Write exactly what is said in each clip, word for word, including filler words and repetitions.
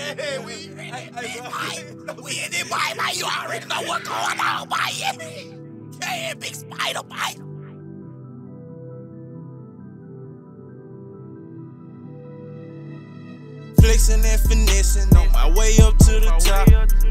Yeah, we in it, boy. We in it, boy, man. You already know what's going on, boy. Yeah, big spider, boy. Flexing and finessing on my way up to the top.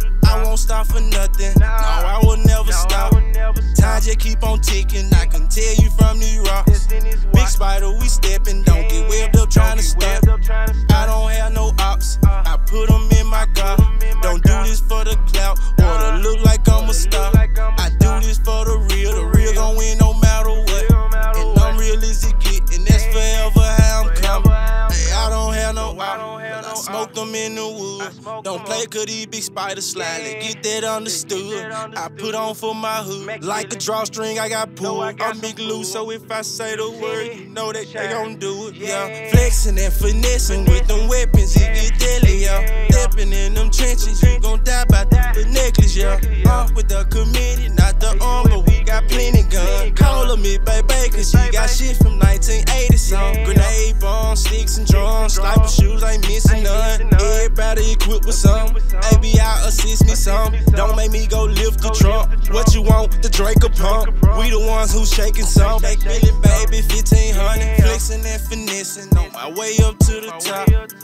I won't stop for nothing. No, I will never stop. Time just keep on ticking. I can tell you from these rocks. Big spider, we stepping. Don't get webbed up trying to step. I don't have no ops. I put them in my car. Don't do this for the clout or to look like I'm a star. I do this for the real. The real gon' win no matter what. And I'm real as it get. And that's forever how I'm coming. I don't have no ops. I smoke them in the wood. Don't play cause these big spiders slightly. Get that understood. I put on for my hood. Like a drawstring, I got pulled. I'm big loose, so if I say the word, you know that they gon' do it, yeah. Flexing and finessing with them weapons, it get deadly, yeah. Stepping in them trenches, you gon' die by the necklace, yeah. Uh, with the committee, not the armor, we got plenty guns. Call her me, baby, cause she got shit from nineteen eighty something. Grenade bombs, sticks and drums, sniper shoes, ain't missing none. Everybody equipped with some. A B I assist me some. Don't make me go lift the trunk. What you want, the Drake or pump? We the ones who shaking some. Back Billy, baby, fifteen hundred. Flexing and finessing on my way up to the top.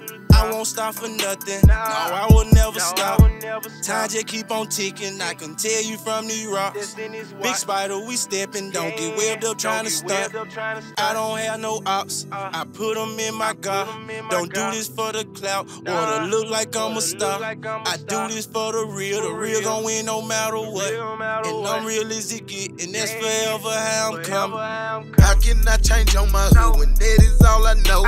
I won't stop for nothing. No, I will never stop. Time just keep on ticking. I can tell you from these rocks. Big spider, we stepping. Don't get webbed up trying to stop. I don't have no ops. I put them in my car. Don't do this for the clout or to look like I'm a star. I do this for the real. The real gon' win no matter what. And I'm real as it get. And that's forever how I'm coming. How can I change on my hood when that is all I know?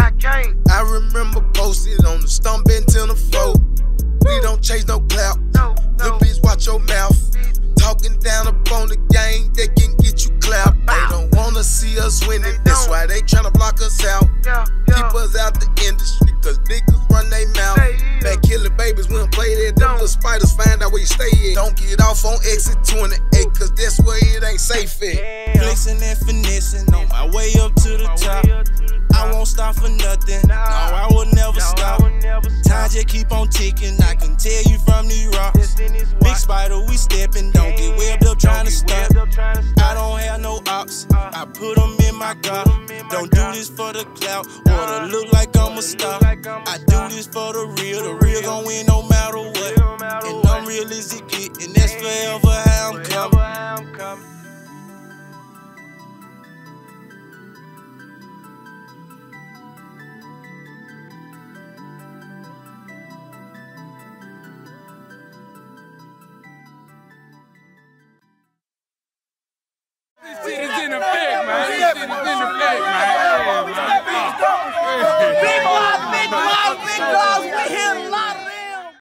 I remember posted on the stump until the floor. We don't chase no clout. Little bitch, watch your mouth. Talking down up on the game, they can get you clapped. They don't wanna see us winning, that's why they tryna block us out. Keep us out the industry, cause niggas run they mouth. Back killing babies, we don't play that. Them little spiders find out where you stay at. Don't get off on exit twenty-eight, cause that's where it ain't safe at. Flexing and finessing on my way up to the top. I won't stop for nothing. No, I will never stop. Time just keep on ticking. I can tell you from these rocks. Big spider, we stepping. Don't get webbed up trying to stop. I don't have no ops. I put them in my car. Don't do this for the clout or to look like I'm a star. I do this for the real. The real gon' win no matter what. And I'm real as it get. And that's forever how I'm coming. This shit is in effect, man. This shit is in effect, man.